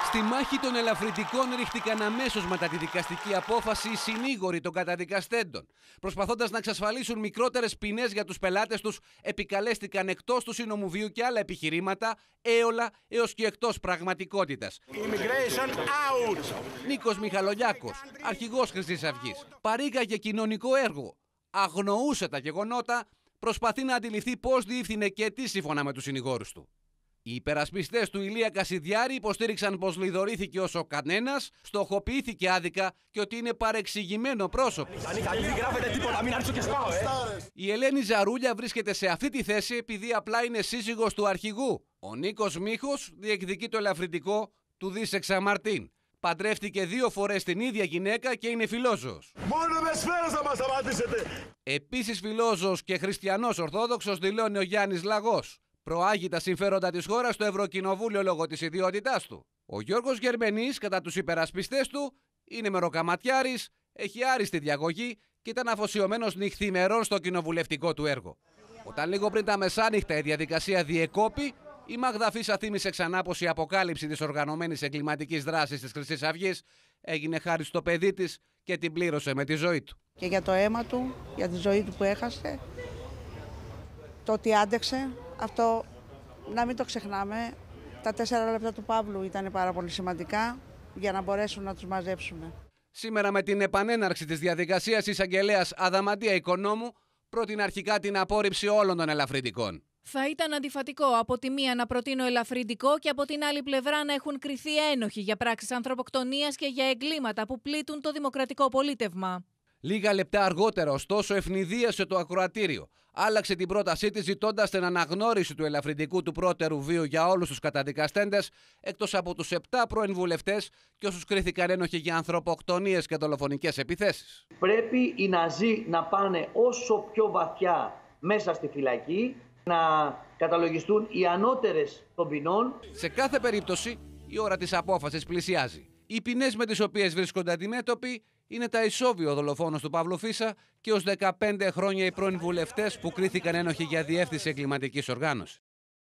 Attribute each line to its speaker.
Speaker 1: Στη μάχη των ελαφρυντικών ρίχτηκαν αμέσως μετά τη δικαστική απόφαση οι συνήγοροι των καταδικαστέντων. Προσπαθώντας να εξασφαλίσουν μικρότερες ποινές για τους πελάτες τους, επικαλέστηκαν εκτός του συνομοβίου και άλλα επιχειρήματα, έολα έως και εκτός πραγματικότητας.
Speaker 2: Immigration out.
Speaker 1: Νίκος Μιχαλολιάκος, αρχηγός Χρυσής Αυγής, παρήγαγε κοινωνικό έργο. Αγνοούσε τα γεγονότα, προσπαθεί να αντιληφθεί πώς διεύθυνε και τι σύμφωνα με τους συνηγόρους του. Οι υπερασπιστές του Ηλία Κασιδιάρη υποστήριξαν πως λιδωρήθηκε όσο κανένας, στοχοποιήθηκε άδικα και ότι είναι παρεξηγημένο πρόσωπο. Η Ελένη Ζαρούλια βρίσκεται σε αυτή τη θέση επειδή απλά είναι σύζυγος του αρχηγού. Ο Νίκος Μίχος διεκδικεί το ελαφρυντικό του Δίσεξα Μαρτίν. Παντρεύτηκε 2 φορές την ίδια γυναίκα και είναι φιλόζωος.
Speaker 2: Μόνο με σφαίρες θα μας σταματήσετε.
Speaker 1: Επίσης φιλόζωος και χριστιανός Ορθόδοξος δηλώνει ο Γιάννης Λαγός. Προάγει τα συμφέροντα της χώρας στο Ευρωκοινοβούλιο λόγω της ιδιότητάς του. Ο Γιώργος Γερμενής, κατά τους υπερασπιστές του, είναι μεροκαματιάρης, έχει άριστη διαγωγή και ήταν αφοσιωμένος νυχθημερών στο κοινοβουλευτικό του έργο. Όταν λίγο πριν τα μεσάνυχτα η διαδικασία διεκόπη, η Μάγδα Φίσα θύμισε ξανά πως η αποκάλυψη της οργανωμένης εγκληματικής δράσης της Χρυσής Αυγής έγινε χάρη στο παιδί της και την πλήρωσε με τη ζωή του.
Speaker 3: Και για το αίμα του, για τη ζωή του που έχασε, το ότι άντεξε, αυτό να μην το ξεχνάμε. Τα 4 λεπτά του Παύλου ήταν πάρα πολύ σημαντικά για να μπορέσουν να τους μαζέψουμε.
Speaker 1: Σήμερα με την επανέναρξη της διαδικασίας, η εισαγγελέας Αδαμαντία Οικονόμου πρότεινε αρχικά την απόρριψη όλων των ελαφρυντικών.
Speaker 4: Θα ήταν αντιφατικό από τη μία να προτείνω ελαφρυντικό και από την άλλη πλευρά να έχουν κριθεί ένοχοι για πράξεις ανθρωποκτονίας και για εγκλήματα που πλήττουν το δημοκρατικό πολίτευμα.
Speaker 1: Λίγα λεπτά αργότερα, ωστόσο, ευνηδίασε το ακροατήριο. Άλλαξε την πρότασή της ζητώντας την αναγνώριση του ελαφρυντικού του πρώτερου βίου για όλους τους καταδικαστέντες, εκτός από τους 7 πρώην βουλευτές και όσους κρίθηκαν ένοχοι για ανθρωποκτονίες και δολοφονικές επιθέσεις.
Speaker 5: Πρέπει οι Ναζί να πάνε όσο πιο βαθιά μέσα στη φυλακή, να καταλογιστούν οι ανώτερες των ποινών.
Speaker 1: Σε κάθε περίπτωση, η ώρα της απόφασης πλησιάζει. Οι ποινές με τις οποίες βρίσκονται αντιμέτωποι είναι τα ισόβιο δολοφόνος του Παύλου Φίσα και ως 15 χρόνια οι πρώην βουλευτές που κρίθηκαν ένοχοι για διεύθυνση εγκληματικής οργάνωσης.